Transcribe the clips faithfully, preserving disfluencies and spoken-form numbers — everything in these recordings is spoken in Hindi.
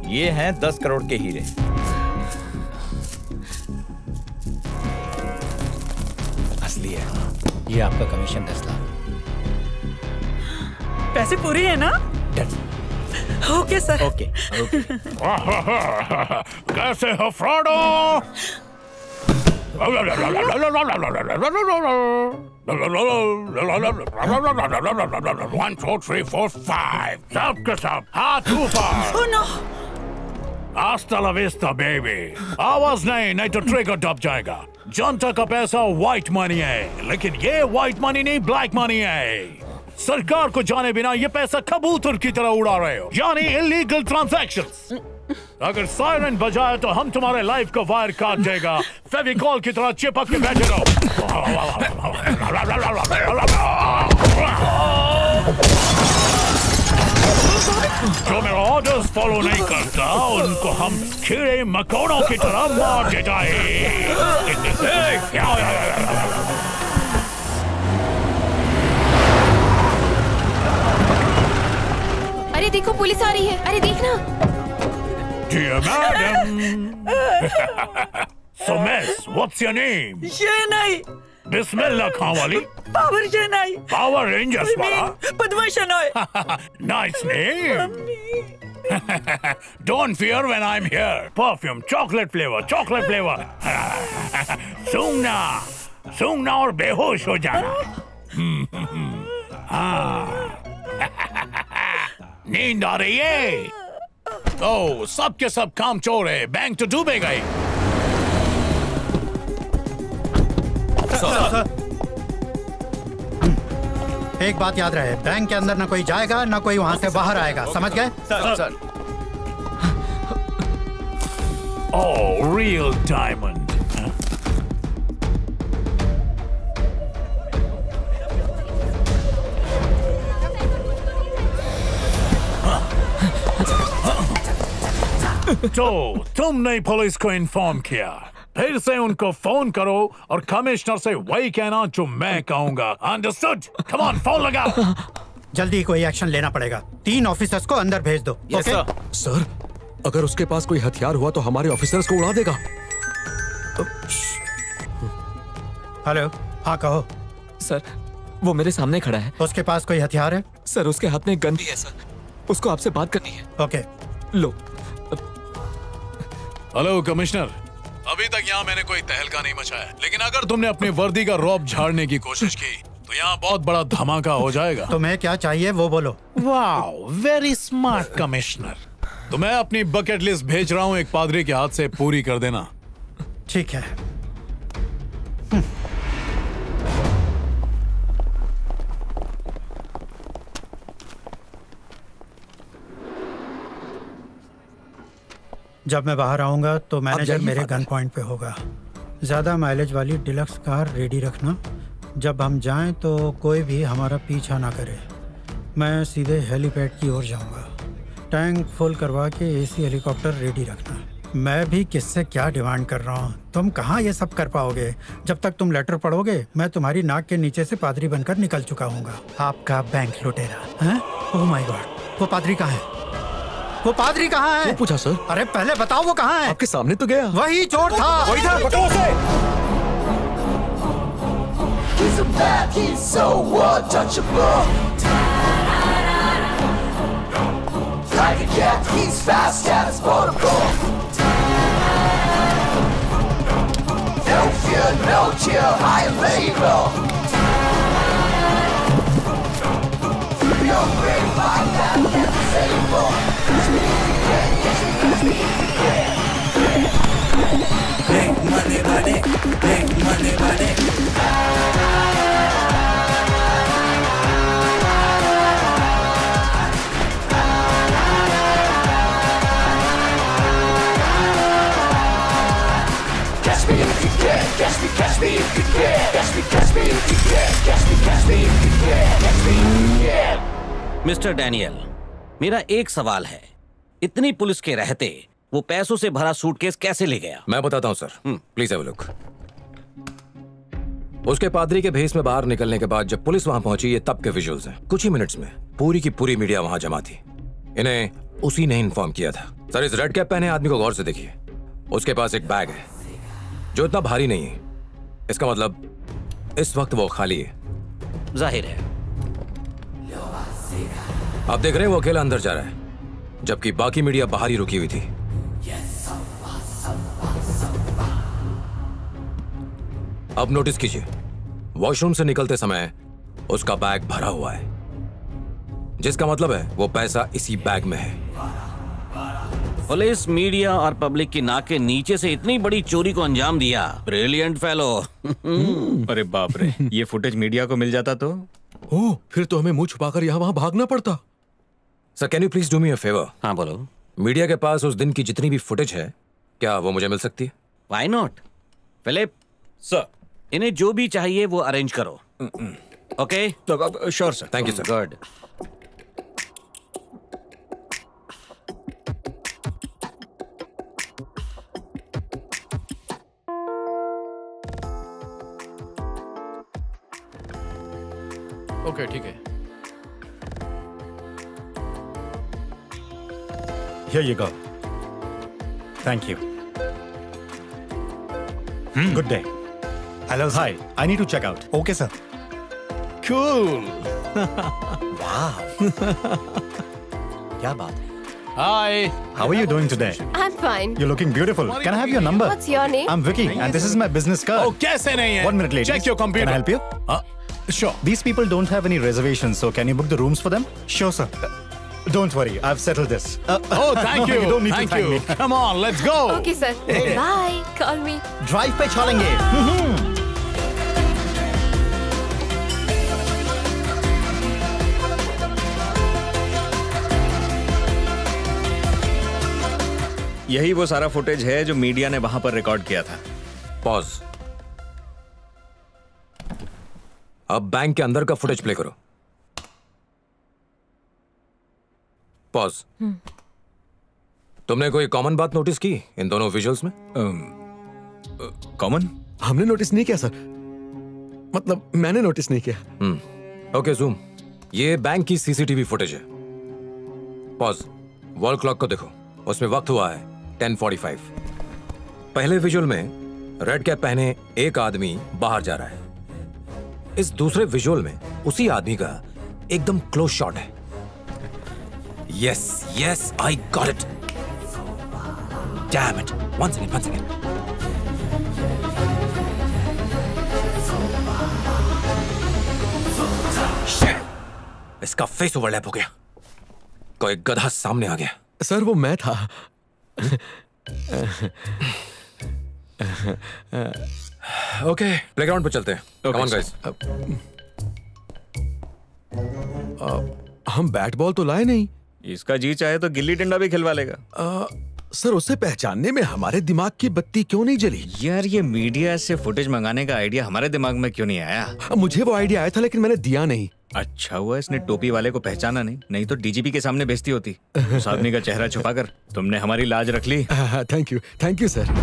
ये हैं दस करोड़ के हीरे। असली है। ये आपका कमीशन दस लाख। पैसे पूरे हैं ना? Okay sir. Okay okay. कैसे हो Frodo? One two three four five सब के सब हाथ ऊपर। Oh no. Hasta la vista, baby। आवाज नहीं, नहीं तो ट्रिगर दब जाएगा। जनता का पैसा व्हाइट मनी है, लेकिन ये व्हाइट मनी नहीं, ब्लैक मनी है। सरकार को जाने बिना ये पैसा कबूतर की तरह उड़ा रहे हो, यानी इलीगल ट्रांजैक्शंस। अगर सायरन बजाए तो हम तुम्हारे लाइफ को वायर काट देगा। फेविकॉल की तरह चिपक के बैठे रहो। जो मेरा ऑर्डर्स फॉलो नहीं करता उनको हम कीड़े मकोड़ों की तरह मार दे जाए। अरे देखो पुलिस आ रही है। अरे देखना। Dear madam. So miss, what's your name? शेनाई। बिस्मिल्लाह खां वाली। पावर शेनाई। पावर रेंजर्स वाला। Padma शेनाई। Nice name. Don't fear when I'm here. Perfume, chocolate flavor, chocolate flavor. सूंघना, सूंघना और बेहोश हो जाना। हाँ। नींद आ रही है? ओह, सब के सब काम चोर है, बैंक तो डूबे गए। Sir, sir. एक बात याद रहे, बैंक के अंदर ना कोई जाएगा ना कोई वहां से बाहर आएगा, समझ गए? Sir, sir. Oh, real diamond. तो तुमने पुलिस को इन्फॉर्म किया, फिर से उनको फोन करो और कमिश्नर से वही कहना जो मैं कहूंगा। अंडरस्टूड? कम ऑन, फोन लगाओ। जल्दी कोई एक्शन लेना पड़ेगा। तीन ऑफिसर्स को अंदर भेज दो। Yes sir. सर, अगर उसके पास कोई हथियार हुआ तो हमारे ऑफिसर्स को उड़ा देगा। हेलो, हाँ कहो। सर, वो मेरे सामने खड़ा है। उसके पास कोई हथियार है? सर, उसके हाथ में गन भी है सर। उसको आपसे बात करनी है। ओके। लो। हेलो कमिश्नर, अभी तक यहाँ मैंने कोई तहलका नहीं मचाया, लेकिन अगर तुमने अपनी वर्दी का रौब झाड़ने की कोशिश की तो यहाँ बहुत बड़ा धमाका हो जाएगा। तुम्हें क्या चाहिए वो बोलो। Wow, very smart commissioner. तो मैं अपनी बकेट लिस्ट भेज रहा हूँ, एक पादरी के हाथ से पूरी कर देना। ठीक है। जब मैं बाहर आऊंगा तो मैनेजर मेरे गन पॉइंट पे होगा। ज़्यादा माइलेज वाली डिलक्स कार रेडी रखना। जब हम जाएं तो कोई भी हमारा पीछा ना करे। मैं सीधे हेलीपैड की ओर जाऊंगा। टैंक फुल करवा के एसी हेलीकॉप्टर रेडी रखना। मैं भी किससे क्या डिमांड कर रहा हूँ, तुम कहाँ ये सब कर पाओगे। जब तक तुम लेटर पढ़ोगे मैं तुम्हारी नाक के नीचे से पादरी बनकर निकल चुका हूँगा। आपका बैंक लुटेरा। हैं? ओह माय गॉड, वो पादरी कहाँ है? वो पादरी कहाँ है? वो पूछा सर। अरे पहले बताओ वो कहाँ है? आपके सामने तो गया। वही चोर था। वही था, पकड़ो उसे। He's a bad, he's so untouchable. Private jet, he's fast and it's portable. No fear, no chill, high label. You're brave like that, can't disable. Catch me if you can, catch me, catch me if you can. Make money, money, make money, money. Catch me if you can, catch me, catch me if you can. Catch me, catch me if you can. Catch me, catch me if you can. Catch me if you can. Mister Daniel, मेरा एक सवाल है। इतनी पुलिस के रहते वो पैसों से भरा सूटकेस कैसे ले गया? मैं बताता हूँ sir, please have a look. उसके पादरी के भेस में बाहर निकलने के बाद जब पुलिस वहां पहुंची, ये तब के विजुअल्स हैं। कुछ ही मिनट्स में पूरी की पूरी मीडिया वहां जमा थी। इन्हें उसी ने इन्फॉर्म किया था। सर, इस रेड कैप पहने आदमी को गौर से देखिए। उसके पास एक बैग है जो इतना भारी नहीं है। इसका मतलब इस वक्त वो खाली है। जाहिर है। आप देख रहे हैं वो अकेला अंदर जा रहा है, जबकि बाकी मीडिया बाहर ही रुकी हुई थी। अब नोटिस कीजिए, वॉशरूम से निकलते समय उसका बैग भरा हुआ है, जिसका मतलब है वो पैसा इसी बैग में है। पुलिस, मीडिया और पब्लिक की नाक के नीचे से इतनी बड़ी चोरी को अंजाम दिया। Brilliant fellow. अरे बाप रे, ये फुटेज मीडिया को मिल जाता तो? ओह, फिर तो हमें मुंह छुपाकर यहाँ वहां भागना पड़ता। Sir, can you please do me a favour? हाँ बोलो। मीडिया के पास उस दिन की जितनी भी फुटेज है, क्या वो मुझे मिल सकती है? Why not? फिलिप सर, इन्हें जो भी चाहिए वो अरेंज करो। Okay? Sure sir. Thank you sir. Good. Okay, ठीक है। Here you go. Thank you. Hmm. Good day. Hello, sir. Hi. I need to check out. Okay, sir. Cool. Wow. क्या बात है? Hi. How are you doing today? I'm fine. You're looking beautiful. Can I have your number? What's your name? I'm Vicky, and this is my business card. Oh, कैसे नहीं है? One minute, ladies. Check your computer. Can I help you? Uh, sure. These people don't have any reservations, so can you book the rooms for them? Sure, sir. Uh, don't worry, I've settled this. Uh, Oh, thank you. You don't need thank to thank you. me. Come on, let's go. Okay, sir. Bye. Call me. Drive पे चलेंगे. यही वो सारा फुटेज है जो मीडिया ने वहां पर रिकॉर्ड किया था। पॉज। अब बैंक के अंदर का फुटेज प्ले करो। पॉज। तुमने कोई कॉमन बात नोटिस की इन दोनों विजुअल्स में? कॉमन? हमने नोटिस नहीं किया सर। मतलब मैंने नोटिस नहीं किया। Hmm okay, zoom. ये बैंक की सीसीटीवी फुटेज है। पॉज। वॉल क्लॉक को देखो, उसमें वक्त हुआ है टेन फोर्टी फाइव। पहले विजुअल में रेड कैप पहने एक आदमी बाहर जा रहा है। इस दूसरे विजुअल में उसी आदमी का एकदम क्लोज शॉट है। Yes yes, I got it. Damn it. One second one second. इसका फेस ओवरलैप हो गया। कोई गधा सामने आ गया। सर, वो मैं था। ओके, प्लेग्राउंड पे चलते हैं। Come on guys. हम बैट बॉल तो लाए नहीं। इसका जी चाहे तो गिल्ली डंडा भी खिलवा लेगा। आ, सर, उसे पहचानने में हमारे दिमाग की बत्ती क्यों नहीं जली? यार, ये मीडिया से फुटेज मंगाने का आइडिया हमारे दिमाग में क्यों नहीं आया? मुझे वो आइडिया आया था, लेकिन मैंने दिया नहीं। अच्छा हुआ इसने टोपी वाले को पहचाना नहीं, नहीं तो डीजीपी के सामने बेइज्जती होती। उस आदमी का चेहरा छुपाकर तुमने हमारी लाज रख ली। Thank you, thank you sir.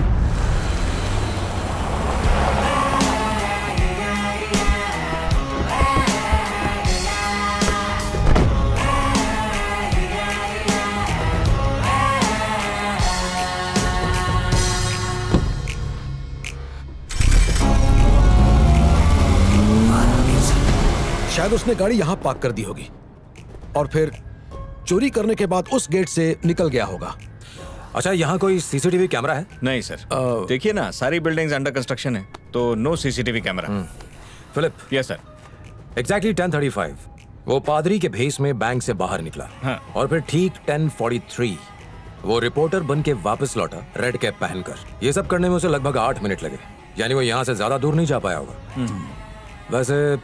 शायद उसने गाड़ी यहाँ पार्क कर दी होगी और फिर चोरी करने के बाद उस गेट से निकल गया होगा। अच्छा, यहाँ कोई सीसीटीवी कैमरा है? नहीं सर। देखिए ना, सारी बिल्डिंग्स अंडर कंस्ट्रक्शन है, तो no CCTV camera. Philip. Yes sir. Exactly ten thirty five वो पादरी के भेष में बैंक से बाहर निकला। हाँ। और फिर ठीक टेन फोर्टी थ्री वो रिपोर्टर बन के वापस लौटा, रेड कैप पहनकर। ये सब करने में उसे लगभग आठ मिनट लगे, यानी वो यहाँ से ज्यादा दूर नहीं जा पाया होगा। वैसे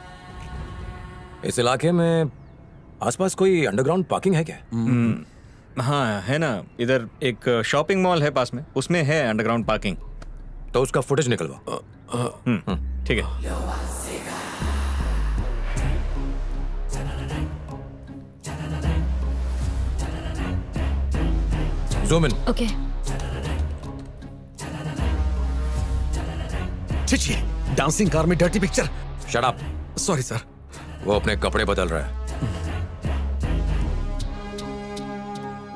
इस इलाके में आसपास कोई अंडरग्राउंड पार्किंग है क्या? हाँ है ना, इधर एक शॉपिंग मॉल है पास में, उसमें है अंडरग्राउंड पार्किंग। तो उसका फुटेज निकलवा। ठीक है। Zoom in. ओके। छिछी, डांसिंग कार में dirty picture. Shut up. Sorry sir. वो अपने कपड़े बदल रहा है।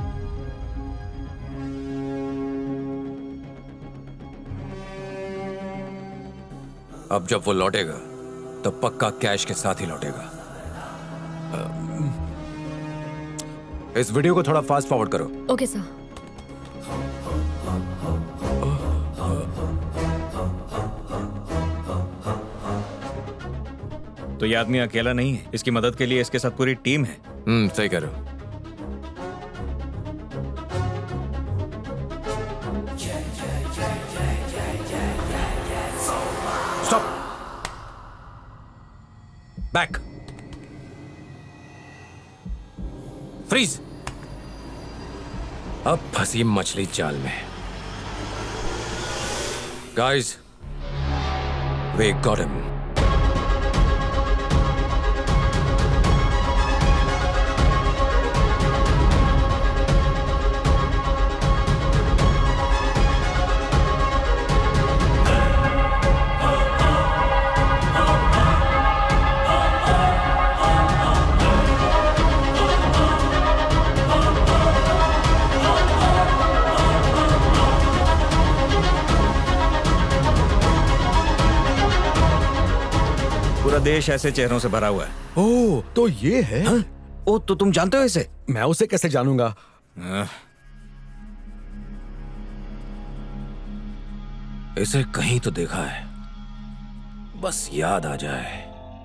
अब जब वो लौटेगा तो पक्का कैश के साथ ही लौटेगा। इस वीडियो को थोड़ा फास्ट फॉरवर्ड करो। Okay sir. तो ये आदमी अकेला नहीं है, इसकी मदद के लिए इसके साथ पूरी टीम है। हम्म, सही कह रहे हो। Stop, back, freeze. अब फंसी मछली जाल में। Guys, we got him. पूरा देश ऐसे चेहरों से भरा हुआ है। ओह, तो ये है? हाँ? ओ, तो तुम जानते हो इसे? मैं उसे कैसे जानूंगा? इसे कहीं तो देखा है, बस याद आ जाए।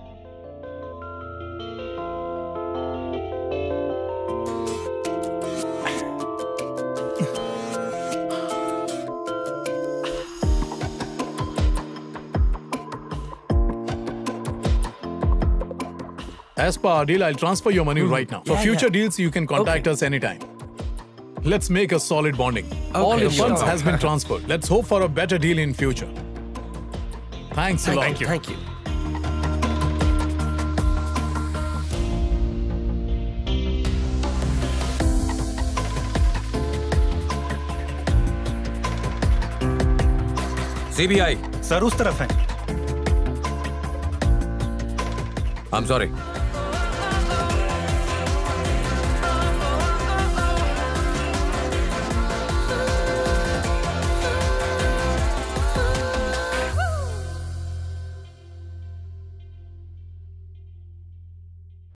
As per our deal, I'll transfer your money right now. For Yeah, future yeah. deals, you can contact us anytime. Let's make a solid bonding. All your sure. funds has been transferred. Let's hope for a better deal in future. Thanks a lot. Thank you. Thank you. CBI sir उस तरफ है। I am sorry,